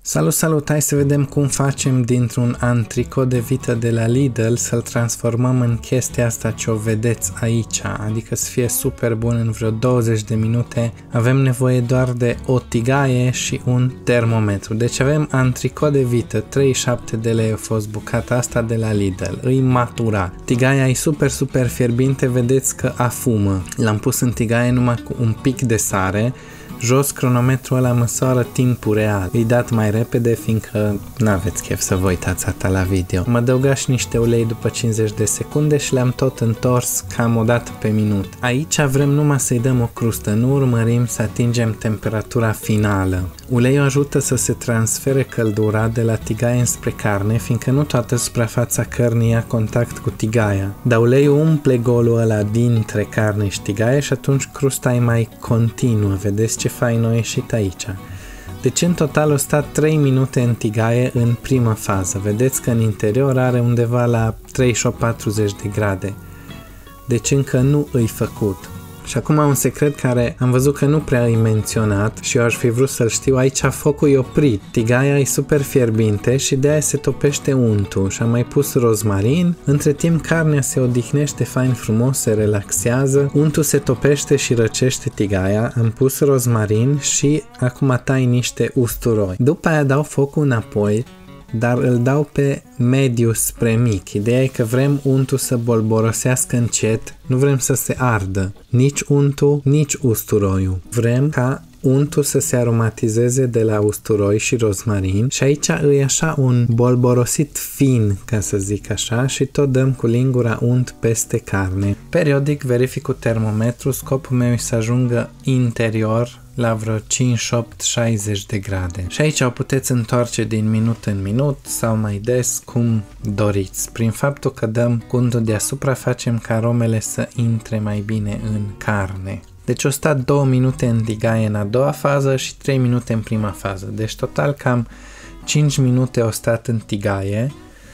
Salut, salut! Hai să vedem cum facem dintr-un antricot de vită de la Lidl să-l transformăm în chestia asta ce o vedeți aici, adică să fie super bun în vreo 20 de minute. Avem nevoie doar de o tigaie și un termometru. Deci avem antricot de vită, 37 de lei a fost bucata asta de la Lidl, îi matura. Tigaia e super fierbinte, vedeți că afumă. L-am pus în tigaie numai cu un pic de sare. Jos cronometrul ăla măsoară timpul real. Îi dat mai repede fiindcă n-aveți chef să vă uitați atâta la video. Mă adăuga și niște ulei după 50 de secunde și le-am tot întors cam o dată pe minut. Aici vrem numai să-i dăm o crustă, nu urmărim să atingem temperatura finală. Uleiul ajută să se transfere căldura de la tigaie înspre carne, fiindcă nu toată suprafața cărnii ia contact cu tigaia. Dar uleiul umple golul ăla dintre carne și tigaie și atunci crusta e mai continuă. Vedeți ce fain a ieșit aici. Deci în total a stat 3 minute în tigaie în prima fază. Vedeți că în interior are undeva la 38-40 de grade. Deci încă nu îi făcut. Și acum un secret care am văzut că nu prea îi menționat și eu aș fi vrut să-l știu, aici focul e oprit. Tigaia e super fierbinte și de aia se topește untul și am mai pus rozmarin. Între timp carnea se odihnește fain frumos, se relaxează, untul se topește și răcește tigaia, am pus rozmarin și acum tai niște usturoi. După aia dau focul înapoi, dar îl dau pe mediu spre mic. Ideea e că vrem untul să bolborosească încet, nu vrem să se ardă. Nici untul, nici usturoiul. Vrem ca untul să se aromatizeze de la usturoi și rozmarin și aici e așa un bolborosit fin, ca să zic așa, și tot dăm cu lingura unt peste carne. Periodic verific cu termometru, scopul meu e să ajungă interior la vreo 58-60 de grade. Și aici o puteți întoarce din minut în minut sau mai des cum doriți. Prin faptul că dăm cu untul deasupra facem ca aromele să intre mai bine în carne. Deci o stat 2 minute în tigaie în a doua fază și 3 minute în prima fază. Deci total cam 5 minute o stat în tigaie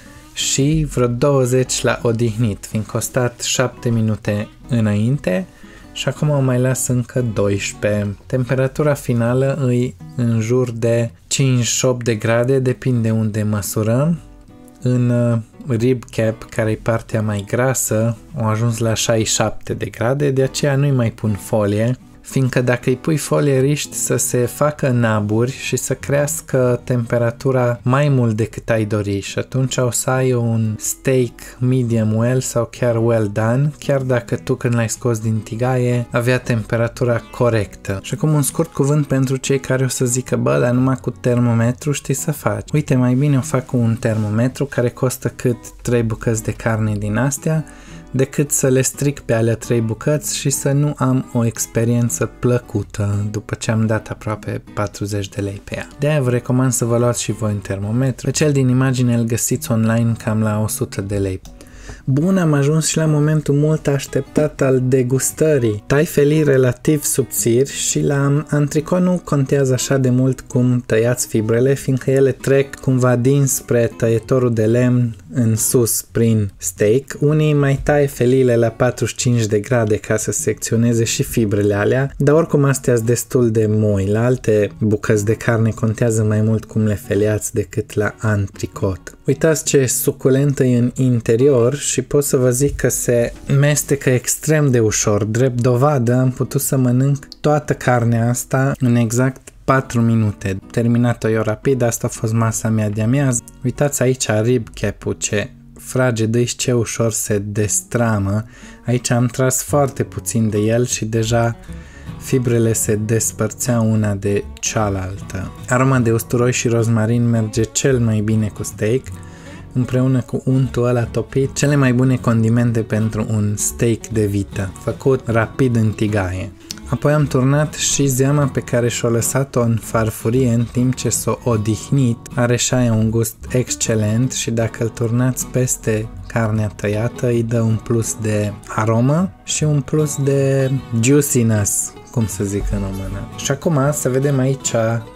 și vreo 20 la odihnit, fiindcă o stat 7 minute înainte și acum o mai las încă 12. Temperatura finală îi în jur de 58 de grade, depinde unde măsurăm. În rib cap, care e partea mai grasă, au ajuns la 67 de grade, de aceea nu-i mai pun folie, fiindcă dacă îi pui folie riști să se facă naburi și să crească temperatura mai mult decât ai dori și atunci o să ai un steak medium well sau chiar well done, chiar dacă tu când l-ai scos din tigaie avea temperatura corectă. Și acum un scurt cuvânt pentru cei care o să zică, bă, dar numai cu termometru știi să faci. Uite, mai bine o fac cu un termometru care costă cât 3 bucăți de carne din astea, decât să le stric pe alea 3 bucăți și să nu am o experiență plăcută după ce am dat aproape 40 de lei pe ea. De-aia vă recomand să vă luați și voi un termometru. Pe cel din imagine îl găsiți online cam la 100 de lei. Bun, am ajuns și la momentul mult așteptat al degustării. Tai felii relativ subțiri și la antricot nu contează așa de mult cum tăiați fibrele, fiindcă ele trec cumva dinspre tăietorul de lemn în sus prin steak. Unii mai taie feliile la 45 de grade ca să secționeze și fibrele alea, dar oricum astea sunt destul de moi. La alte bucăți de carne contează mai mult cum le feliați decât la antricot. Uitați ce suculentă e în interior și pot să vă zic că se mestecă extrem de ușor. Drept dovadă am putut să mănânc toată carnea asta în exact 4 minute. Terminat-o eu rapid, asta a fost masa mea de amiază. Uitați aici rib cap-ul ce fragedă și ce ușor se destramă. Aici am tras foarte puțin de el și deja fibrele se despărțeau una de cealaltă. Aroma de usturoi și rozmarin merge cel mai bine cu steak, împreună cu untul ăla topit, cele mai bune condimente pentru un steak de vită, făcut rapid în tigaie. Apoi am turnat și zeama pe care și-o lăsat-o în farfurie în timp ce s-o odihnit. Are și aia un gust excelent și dacă îl turnați peste carnea tăiată îi dă un plus de aromă și un plus de juiciness, cum să zic în română. Și acum să vedem aici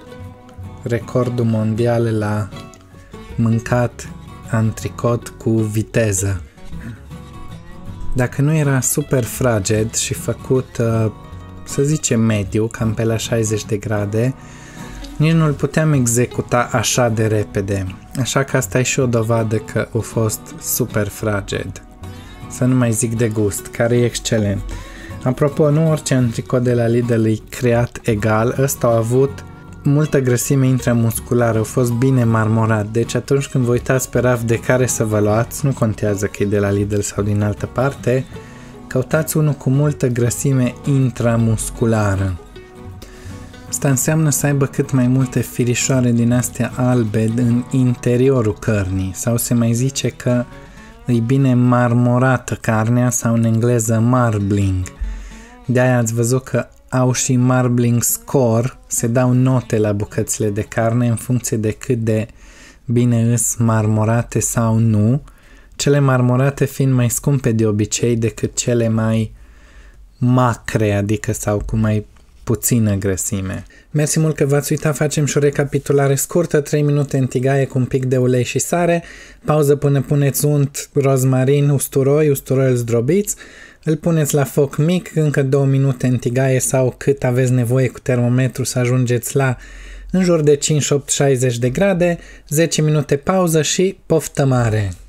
recordul mondial la mâncat antricot cu viteză. Dacă nu era super fraged și făcut, să zicem mediu, cam pe la 60 de grade, nici nu-l puteam executa așa de repede, așa că asta e și o dovadă că a fost super fraged. Să nu mai zic de gust, care e excelent. Apropo, nu orice antricot de la Lidl e creat egal, ăsta a avut multă grăsime intramusculară, a fost bine marmorat, deci atunci când vă uitați pe raf de care să vă luați, nu contează că e de la Lidl sau din altă parte, căutați unul cu multă grăsime intramusculară. Asta înseamnă să aibă cât mai multe firișoare din astea albe în interiorul cărnii, sau se mai zice că e bine marmorată carnea sau în engleză marbling. De-aia ați văzut că au și marbling score, se dau note la bucățile de carne în funcție de cât de bine îs marmorate sau nu, cele marmorate fiind mai scumpe de obicei decât cele mai macre, adică sau cu mai puțină grăsime. Mersi mult că v-ați uitat, facem și o recapitulare scurtă, 3 minute în tigaie cu un pic de ulei și sare, pauză până puneți unt, rozmarin, usturoi zdrobiți, îl puneți la foc mic, încă 2 minute în tigaie sau cât aveți nevoie cu termometru să ajungeți la în jur de 5-8-60 de grade, 10 minute pauză și poftă mare!